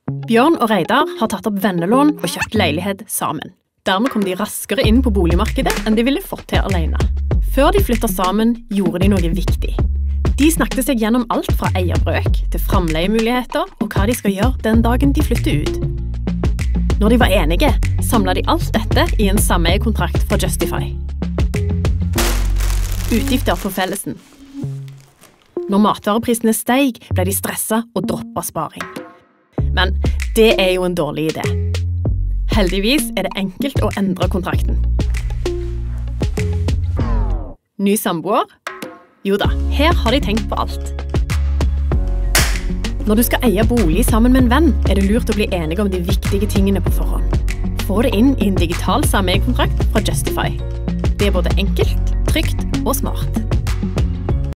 Bjørn og Reidar har tatt opp vennelån og kjøpt leilighet sammen. Dermed kom de raskere inn på boligmarkedet enn de ville fått til alene. Før de flyttet sammen, gjorde de noe viktig. De snakket seg gjennom alt fra eierbrøk til framleiemuligheter og hva de skal gjøre den dagen de flytter ut. Når de var enige, samlet de alt dette i en sameiekontrakt fra Justify. Utgifter for fellesen. Når matvareprisene steg, ble de stresset og droppet sparing. Men det er jo en dårlig idé. Heldigvis er det enkelt å endre kontrakten. Ny samboer? Jo da, her har de tenkt på alt. Når du skal eie bolig sammen med en venn, er det lurt å bli enige om de viktige tingene på forhånd. Få det inn i en digital sameiekontrakt fra Justify. Det er både enkelt, trygt og smart.